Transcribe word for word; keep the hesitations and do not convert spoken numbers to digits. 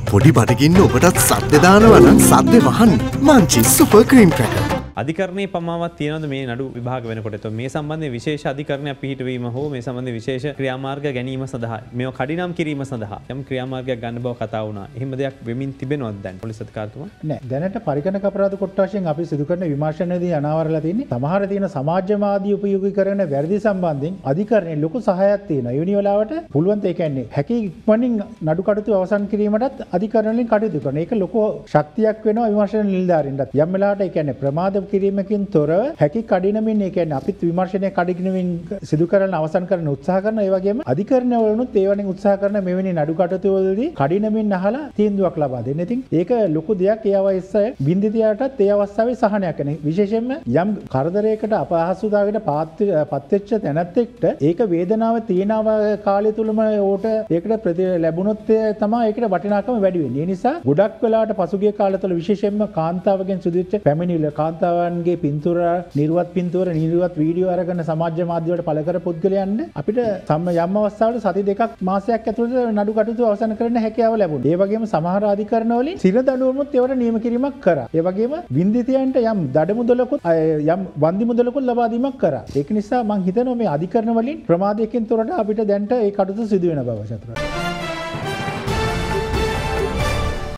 පොඩි බඩගින්න ඔබටත් සද්ද දානවා නම් සද්ද වහන්න මාංචි සුපර් ක්‍රීම් ක්‍රැකර්. අධිකරණයේ පමාවක් තියෙනවද මේ නඩු විභාග වෙනකොට? එතකොට මේ සම්බන්ධයෙන් විශේෂ අධිකරණයක් පිහිටවීම හෝ මේ සම්බන්ධයෙන් විශේෂ ක්‍රියාමාර්ග ගැනීම සඳහා මේව කඩිනම් කිරීම සඳහා යම් ක්‍රියාමාර්ගයක් ගන්න බව කතා වුණා. එහෙම දෙයක් වෙමින් තිබෙනවද දැන් පොලිස් අධිකාරිතුමා? නෑ. දැනට පරිගණක අපරාධ කොට්ටාශයෙන් අපි සිදු කරන විමර්ශනයේදී අනාවරලා තියෙන්නේ සමහර තියෙන සමාජවාදී උපයෝගීකරණ වැරදි සම්බන්ධයෙන් අධිකරණයේ ලොකු සහායක් තියෙනවා. ඒ වෙනි වෙලාවට පුළුවන් ඒ කියන්නේ හැකි ඉක්මනින් නඩු කටයුතු අවසන් කිරීමටත් අධිකරණයෙන් කටයුතු කරනවා. ඒක ලොකු ශක්තියක් වෙනවා විමර්ශන නිලධාරීන්ට. යම් වෙලාවට ඒ කියන්නේ ප්‍රමාද කිරීමකින් තොරව හැකි කඩිනමින් ඒ කියන්නේ අපිත් විමර්ශනය කඩිනමින් සිදු කරන්න අවසන් කරන්න උත්සාහ කරනවා. ඒ වගේම අධිකරණ වලුත් ඒ වලින් උත්සාහ කරන මෙවැනි නඩු කටයුතු වලදී කඩිනමින් අහලා තීන්දුවක් ලබා දෙන්න. ඉතින් ඒක ලොකු දෙයක්. ඒ අවශ්‍යය බින්දිතියටත් ඒ අවස්ථාවේ සහනයක් වෙන. විශේෂයෙන්ම යම් කරදරයකට අපහසුතාවයකට පත් වෙච්ච තැනැත්තෙක්ට ඒක වේදනාව තියෙනව කාලය තුලම ඕට ඒකට ප්‍රති ලැබුණොත් තමයි ඒකට වටිනාකම වැඩි වෙන්නේ. ඒ නිසා ගොඩක් වෙලාවට පසුගිය කාලය තුල විශේෂයෙන්ම කාන්තාවගෙන් සිදු වෙච්ච පැමිණිල්ල කාන්තාවන්ගේ පින්තූර නිර්වත් පින්තූර නිර්වත් වීඩියෝ අරගෙන සමාජ මාධ්‍ය වලට පළ කර පුද්ගලයන්ට අපිට සම්ම යම් අවස්ථාවල සති දෙකක් මාසයක් ඇතුළත නඩු කටයුතු අවසන් කරන්න හැකියාව ලැබුණා. ඒ වගේම සමහර අධිකරණ වලින් සිර දඬුවමුත් ඒවට නියම කිරීමක් කරා. ඒ වගේම වින්දිතයන්ට යම් දඩ මුදලකුත් යම් වන්දි මුදලකුත් ලබා දීමක් කරා. ඒක නිසා මම හිතනවා මේ අධිකරණ වලින් ප්‍රමාදයකින් තොරට අපිට දැන්ට ඒ කටයුතු සිදු වෙන බව චතුරාර්ය